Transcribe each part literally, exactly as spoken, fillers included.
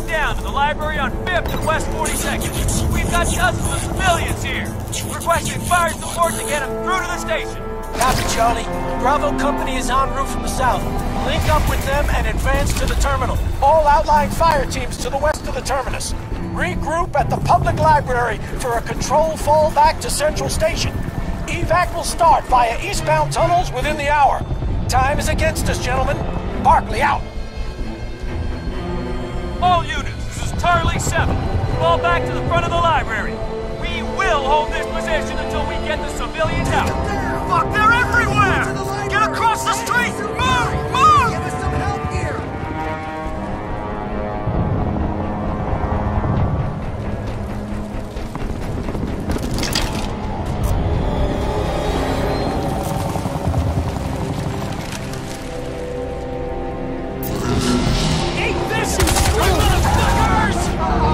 down to the library on fifth and West forty-second. We've got dozens of civilians here. Requesting fire support to get them through to the station. Copy, Charlie. Bravo Company is en route from the south. Link up with them and advance to the terminal. All outlying fire teams to the west of the terminus. Regroup at the public library for a controlled fallback to Central Station. Evac will start via eastbound tunnels within the hour. Time is against us, gentlemen. Barkley out. All units, this is Charlie seven. Fall back to the front of the library. We will hold this position until we get the civilians out. Fuck, they're everywhere! Get across the street! Move! Move! Give us some help here! Eat this, you screw motherfuckers!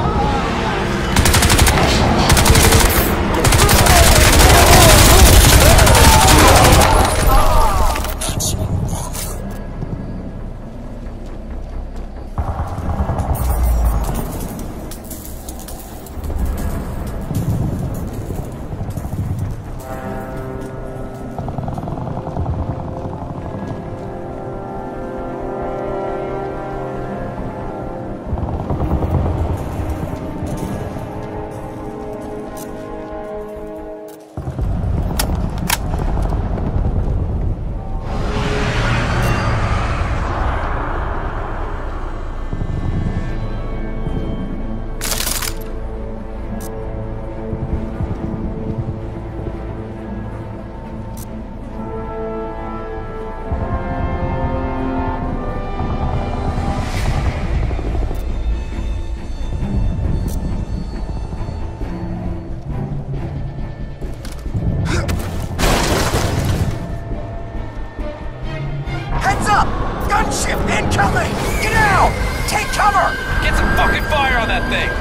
Gunship incoming! Get out! Take cover! Get some fucking fire on that thing!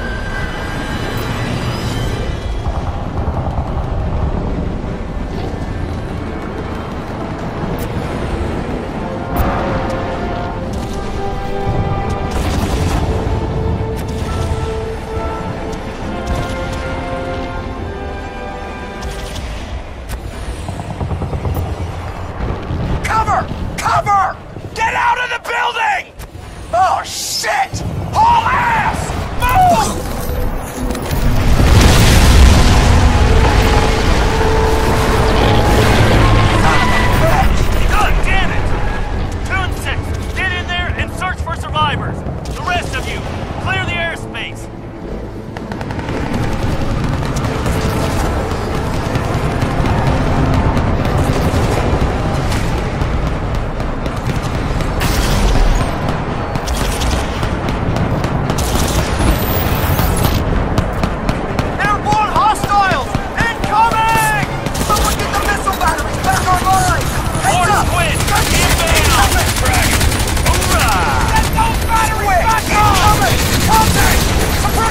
Oh, shit! Haul ass! Move! God damn it! Tune six, get in there and search for survivors. The rest of you, clear the airspace. Support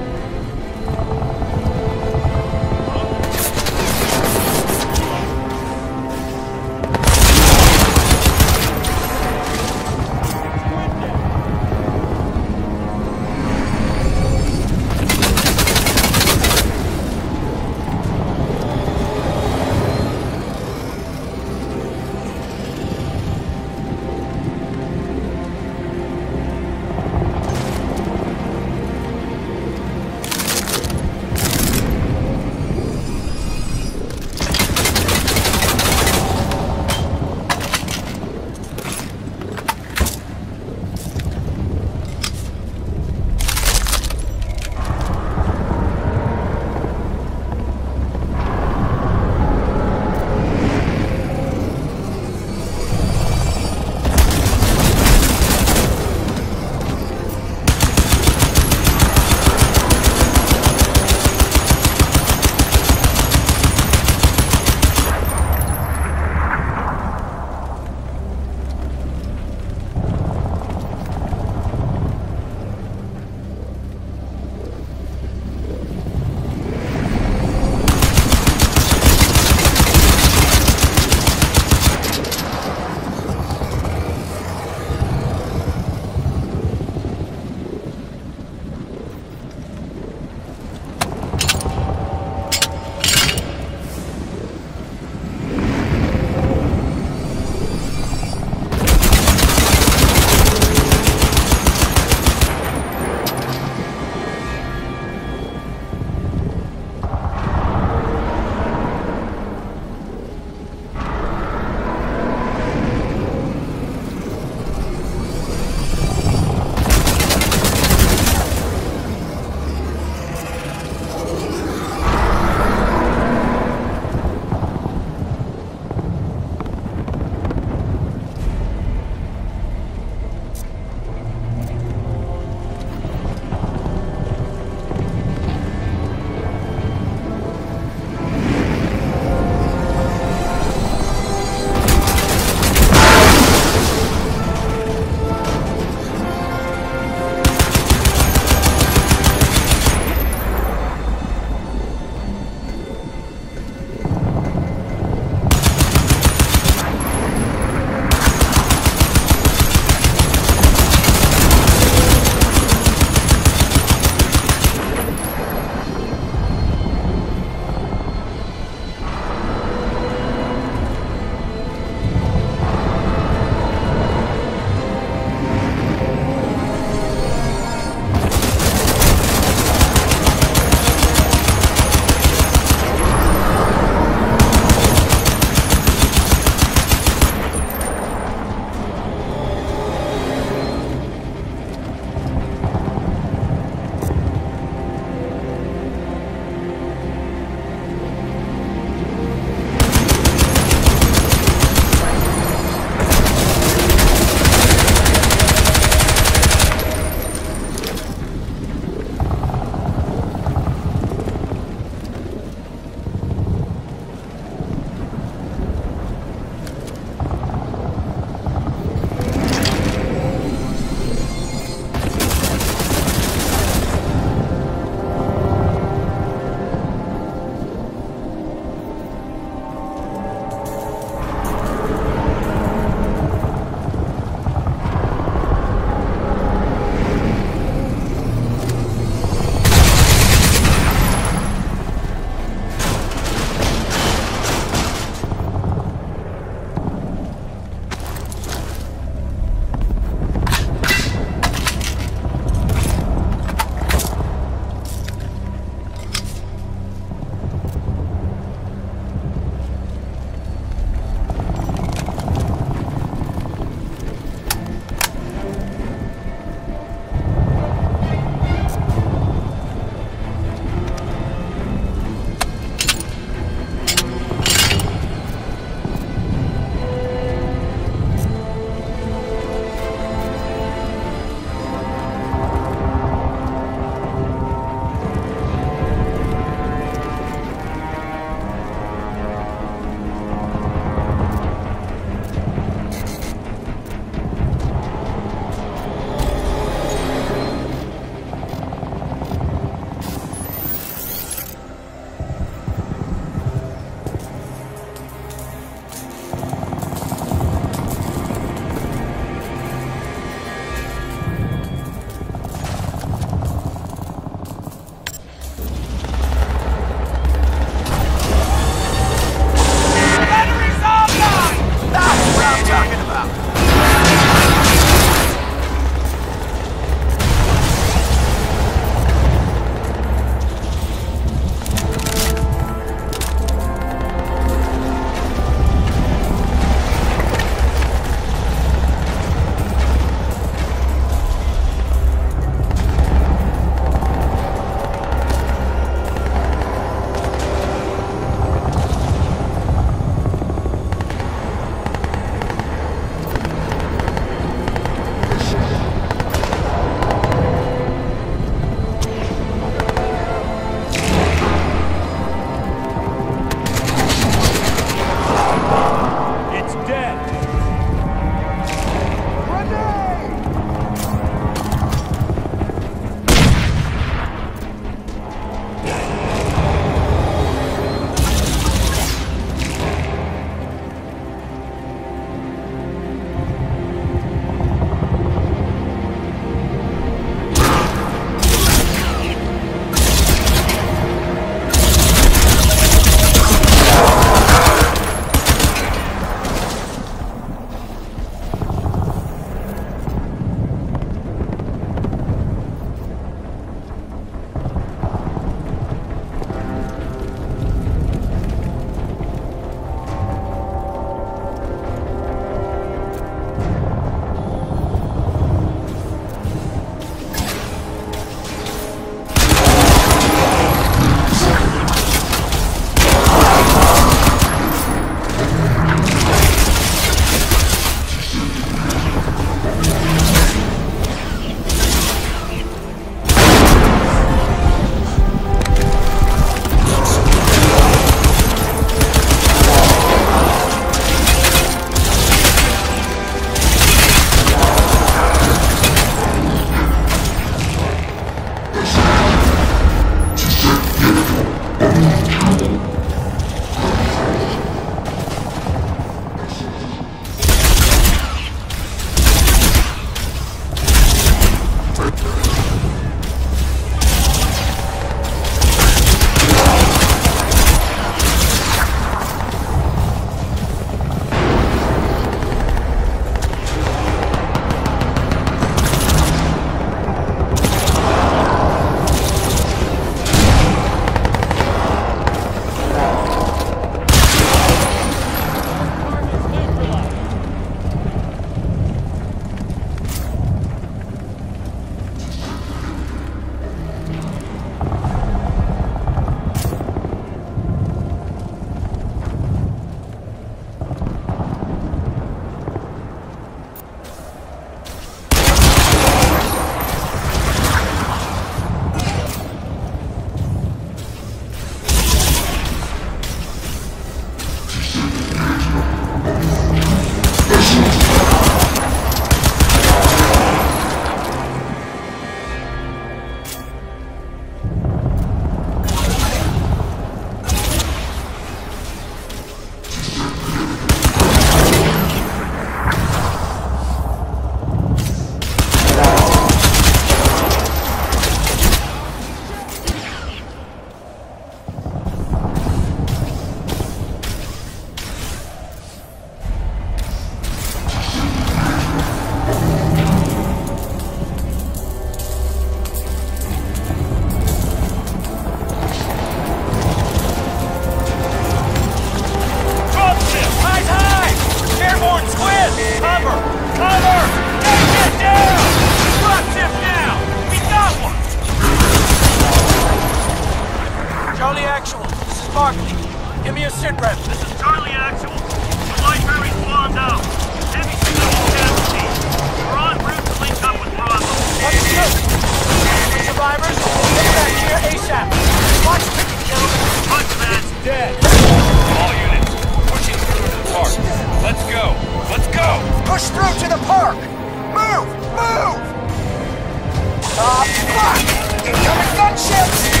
park! Move! Move! Ah, fuck! Incoming gunships!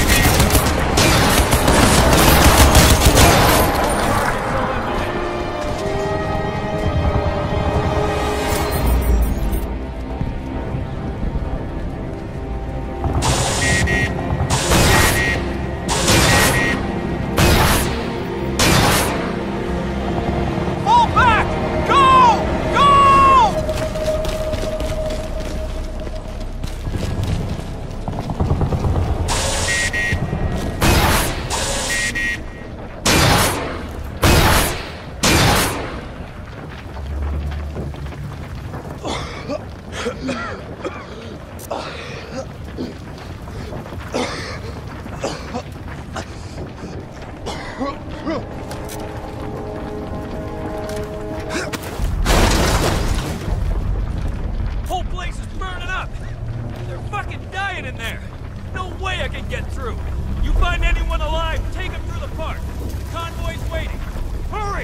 Whole place is burning up! They're fucking dying in there! No way I can get through! You find anyone alive, take them through the park! The convoy's waiting! Hurry!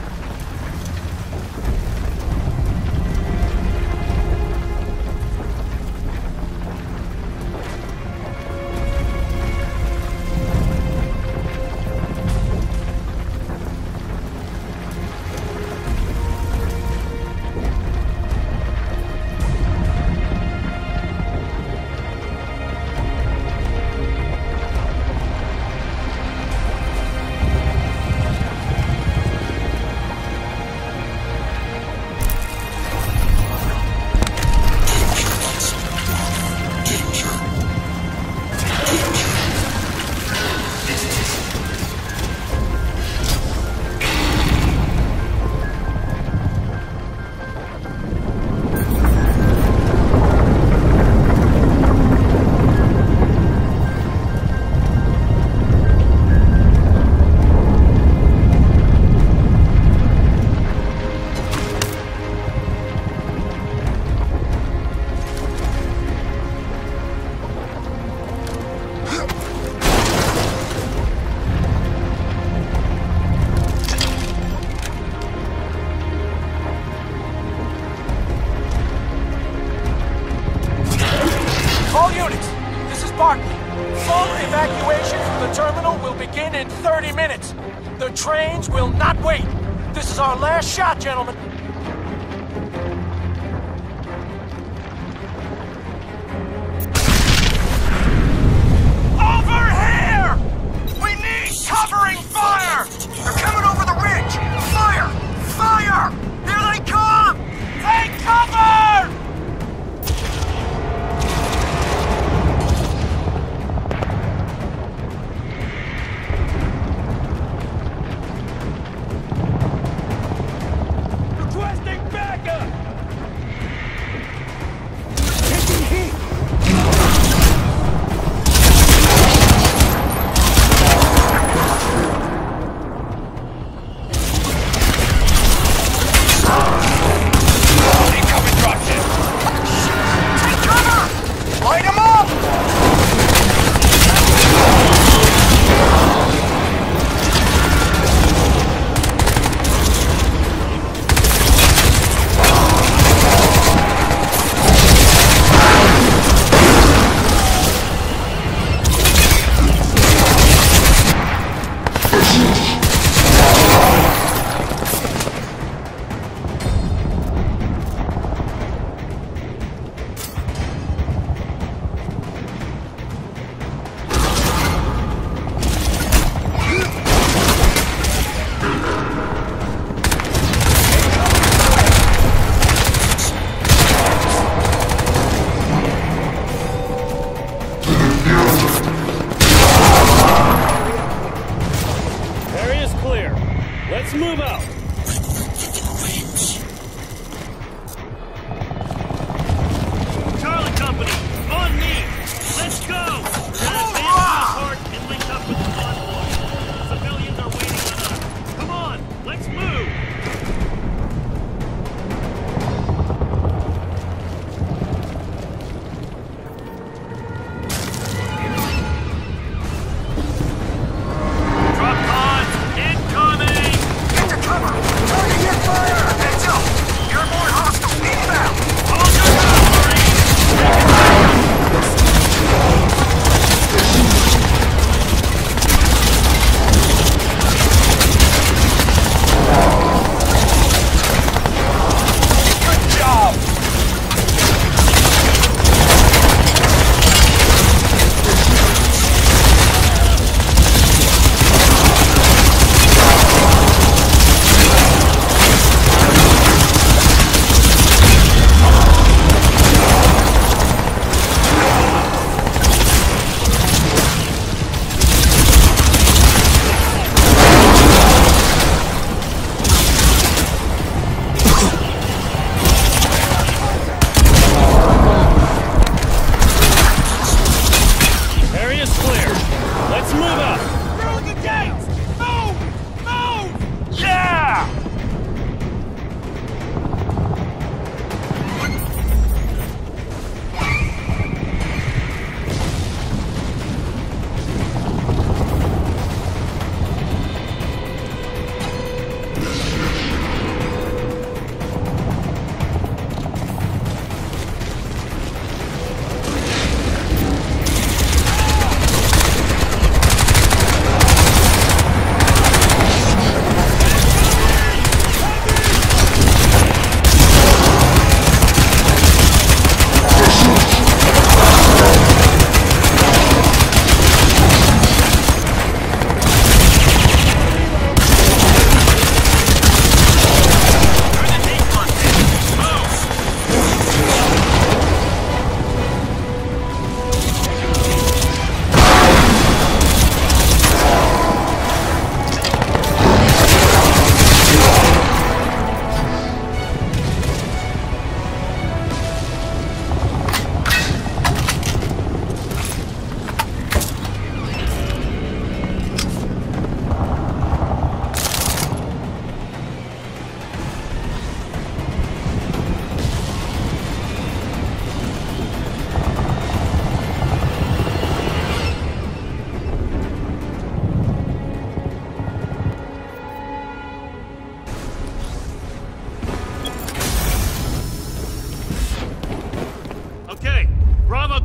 The trains will not wait. This is our last shot, gentlemen. Over here! We need covering fire! They're coming over the ridge! Fire! Fire! Here they come! Take cover!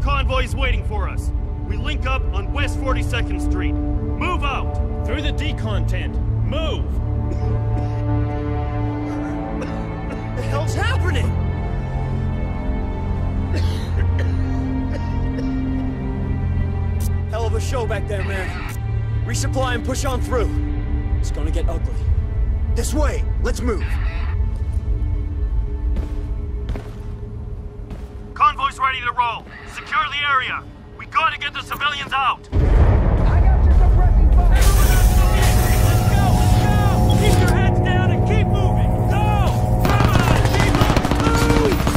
convoys waiting for us. We link up on West forty-second Street. Move out! Through the decon tent. Move! What the hell's happening? Hell of a show back there, man. Resupply and push on through. It's gonna get ugly. This way! Let's move! Convoy's ready to roll. Secure the area. We gotta get the civilians out. I got your suppressing fire! Let's go! Let's go! Keep your heads down and keep moving! Go! Come on, people! Move!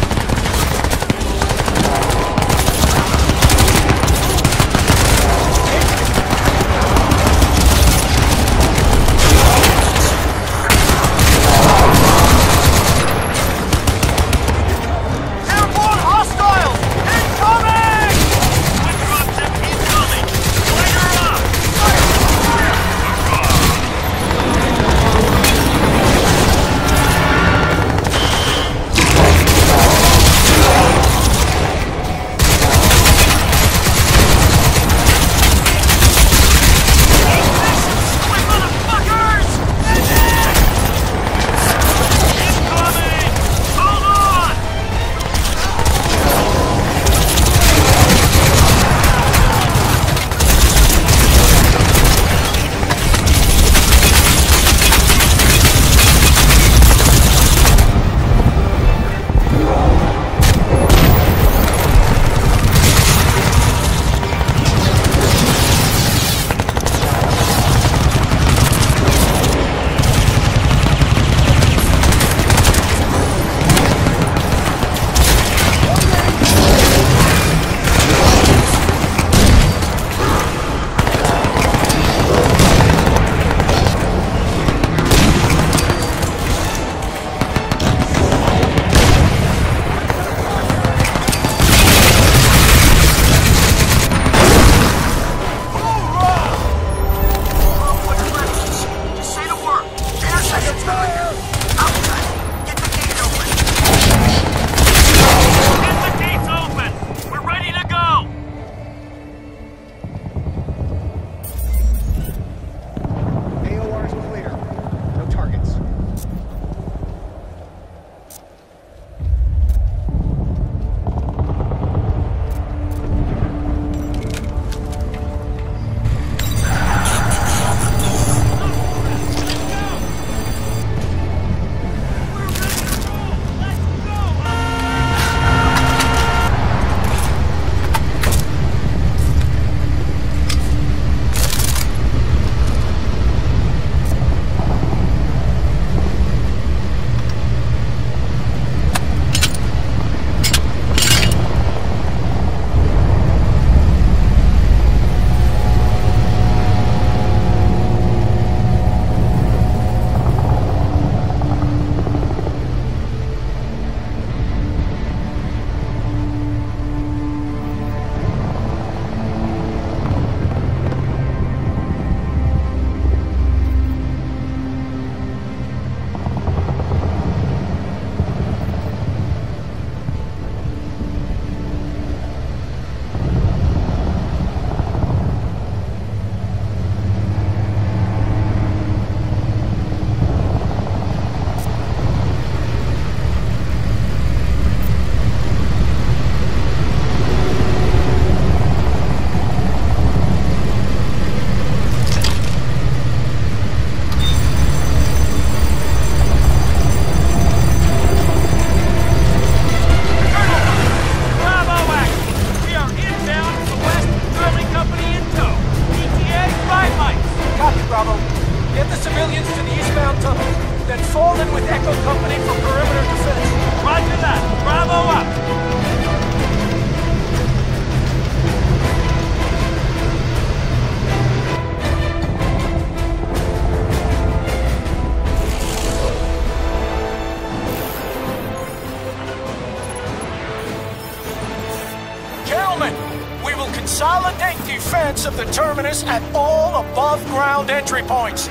Consolidate defense of the terminus at all above-ground entry points.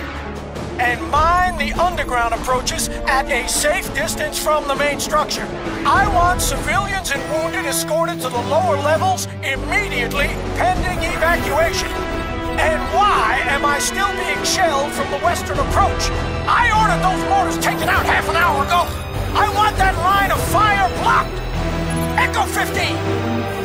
And mine the underground approaches at a safe distance from the main structure. I want civilians and wounded escorted to the lower levels immediately, pending evacuation. And why am I still being shelled from the western approach? I ordered those mortars taken out half an hour ago. I want that line of fire blocked. Echo fifteen,